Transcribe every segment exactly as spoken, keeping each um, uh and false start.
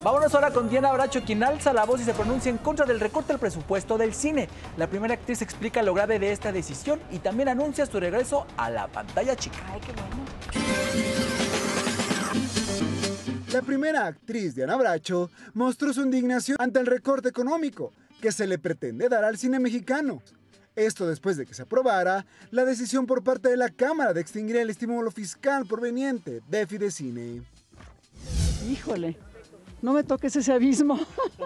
Vámonos ahora con Diana Bracho, quien alza la voz y se pronuncia en contra del recorte del presupuesto del cine. La primera actriz explica lo grave de esta decisión y también anuncia su regreso a la pantalla chica. Ay, qué bueno. La primera actriz, Diana Bracho, mostró su indignación ante el recorte económico que se le pretende dar al cine mexicano. Esto después de que se aprobara la decisión por parte de la Cámara de extinguir el estímulo fiscal proveniente de Fidecine. Híjole, no me toques ese abismo.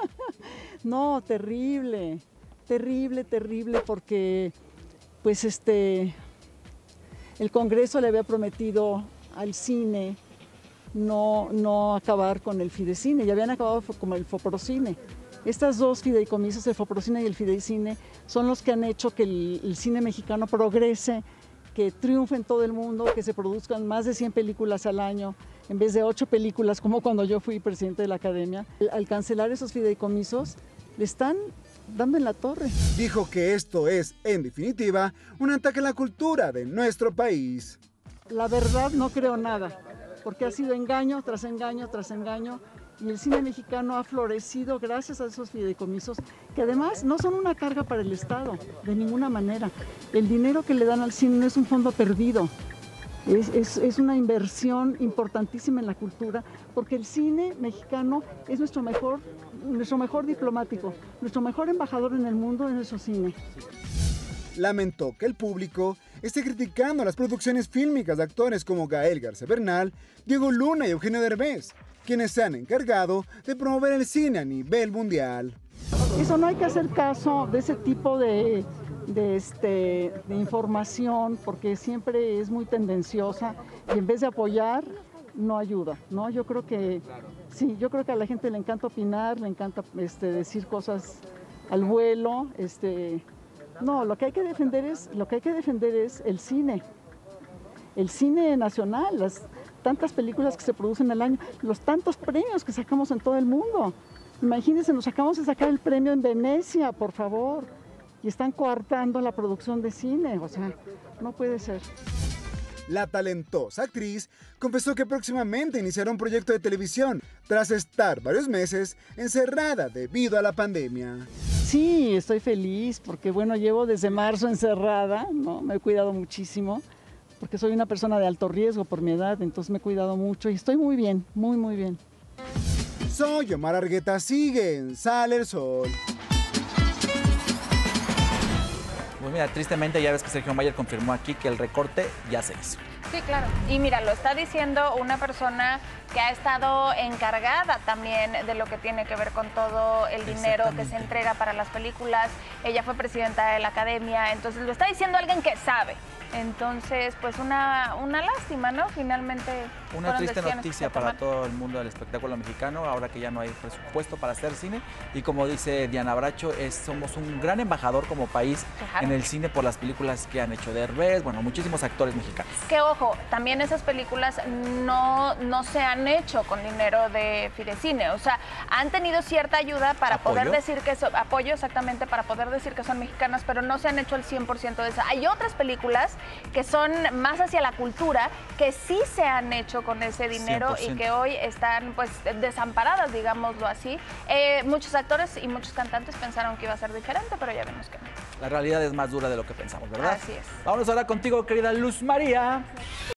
No, terrible, terrible, terrible, porque pues este, el Congreso le había prometido al cine no, no acabar con el Fidecine, ya habían acabado con el Foprocine. Estas dos fideicomisos, el Foprocine y el Fidecine, son los que han hecho que el, el cine mexicano progrese, que triunfe en todo el mundo, que se produzcan más de cien películas al año, en vez de ocho películas, como cuando yo fui presidente de la Academia. Al cancelar esos fideicomisos, le están dando en la torre. Dijo que esto es, en definitiva, un ataque a la cultura de nuestro país. La verdad no creo nada, porque ha sido engaño tras engaño tras engaño, y el cine mexicano ha florecido gracias a esos fideicomisos, que además no son una carga para el Estado, de ninguna manera. El dinero que le dan al cine no es un fondo perdido, es, es, es una inversión importantísima en la cultura, porque el cine mexicano es nuestro mejor, nuestro mejor diplomático, nuestro mejor embajador en el mundo es nuestro cine. Lamentó que el público esté criticando las producciones fílmicas de actores como Gael García Bernal, Diego Luna y Eugenio Derbez, quienes se han encargado de promover el cine a nivel mundial. Eso no hay que hacer caso de ese tipo de, de, este, de información, porque siempre es muy tendenciosa y en vez de apoyar, no ayuda, ¿no? Yo creo que sí, yo creo que a la gente le encanta opinar, le encanta este, decir cosas al vuelo. Este, no, lo que hay que defender es, lo que hay que defender es el cine, el cine nacional, las tantas películas que se producen al año, los tantos premios que sacamos en todo el mundo. Imagínense, nos acabamos de sacar el premio en Venecia, por favor, y están coartando la producción de cine, o sea, no puede ser. La talentosa actriz confesó que próximamente iniciará un proyecto de televisión tras estar varios meses encerrada debido a la pandemia. Sí, estoy feliz porque, bueno, llevo desde marzo encerrada, ¿no? Me he cuidado muchísimo, porque soy una persona de alto riesgo por mi edad, entonces me he cuidado mucho y estoy muy bien, muy, muy bien. Soy Omar Argueta, sigue en Sale el Sol. Pues mira, tristemente ya ves que Sergio Mayer confirmó aquí que el recorte ya se hizo. Sí, claro. Y mira, lo está diciendo una persona que ha estado encargada también de lo que tiene que ver con todo el dinero que se entrega para las películas. Ella fue presidenta de la Academia, entonces lo está diciendo alguien que sabe. Entonces, pues una, una lástima, ¿no? Finalmente. Una triste noticia para todo el mundo del espectáculo mexicano, ahora que ya no hay presupuesto para hacer cine. Y como dice Diana Bracho, es, somos un gran embajador como país claro. en el cine por las películas que han hecho Derbez, bueno, muchísimos actores mexicanos. Que ojo, también esas películas no, no se han hecho con dinero de Fidecine, o sea, han tenido cierta ayuda para ¿Apoyo? poder decir que son, apoyo exactamente, para poder decir que son mexicanas, pero no se han hecho el cien por ciento de eso. Hay otras películas que son más hacia la cultura, que sí se han hecho con ese dinero cien por ciento. Y que hoy están pues desamparadas, digámoslo así. Eh, muchos actores y muchos cantantes pensaron que iba a ser diferente, pero ya vemos que no. La realidad es más dura de lo que pensamos, ¿verdad? Así es. Vámonos ahora contigo, querida Luz María.